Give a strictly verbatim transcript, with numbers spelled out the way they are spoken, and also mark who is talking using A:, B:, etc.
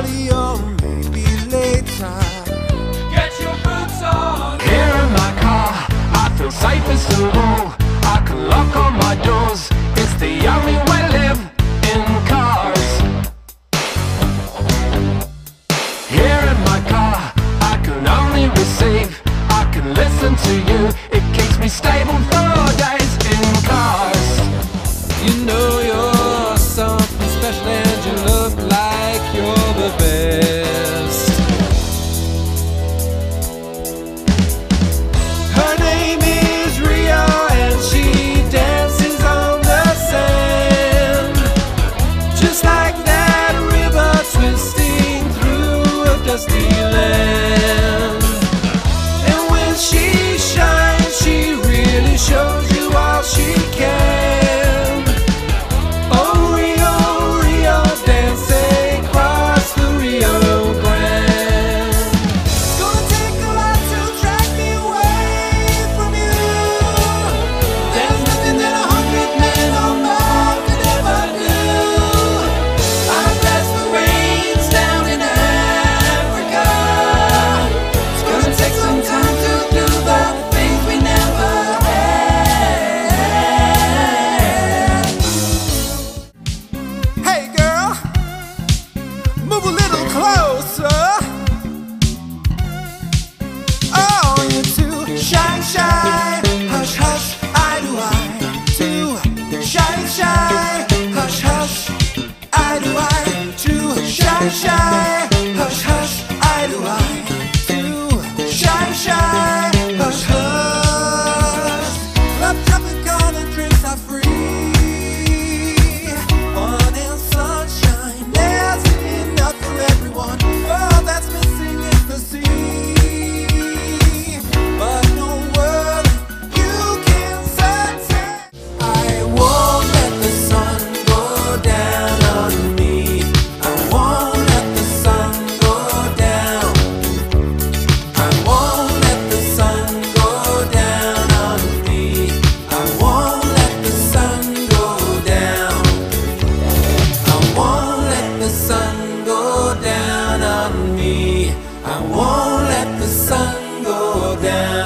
A: party or maybe later.
B: Get your boots on.
C: Here in my car, I feel safest of all. I can lock all my doors. It's the only way to live in cars. Here in my car, I can only receive. I can listen to you. It keeps me stable for days in cars.
A: You know you're something special and you look like you're the best. Her name is Ria and she dances on the sand, just like that river twisting through a dusty land. And when she shines, she really shows you all she can. Oh Rio, Rio, dancing across the Rio Grande. It's gonna take a lot to drag me away from you. There's nothing that a hundred men or more could ever do. I bless the rains down in Africa. It's gonna take some time to do the things we never had. Hey girl, move a little closer. Oh, you're too shy, shy. Hush, hush, eye to eye. Too shy, shy. Hush, hush, eye to eye. Too shy, shy. Hush, hush, eye to eye. Too shy, shy. Hush, hush. Love tropical and drinks are free. Fun and sunshine, there's enough for everyone. All that's missing is the sea. But don't worry, you can sunset. I won't let the sun go down on me. I won't let the sun go down. I won't let the sun go down on me. I won't let the sun go down. I won't let the sun go down on me. I won't let the sun go down.